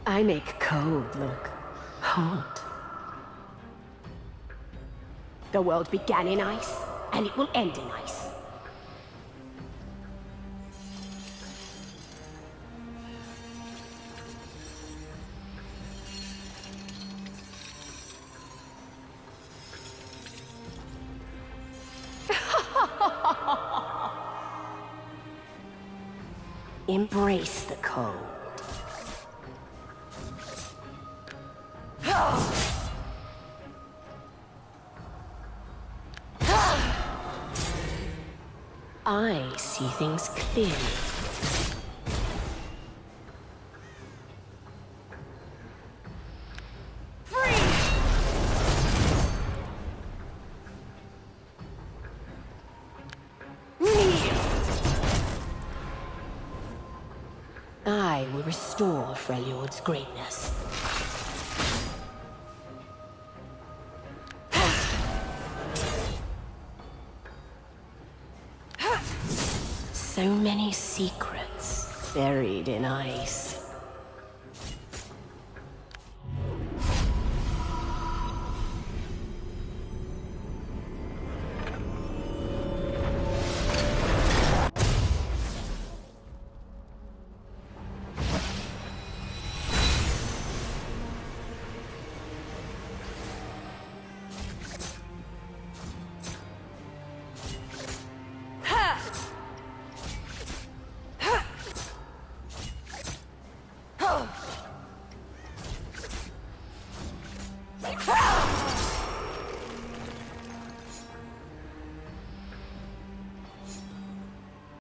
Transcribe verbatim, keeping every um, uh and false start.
I make cold look hot. The world began in ice, and it will end in ice. Embrace the cold. I see things clearly. I will restore Freljord's greatness. So many secrets buried in ice.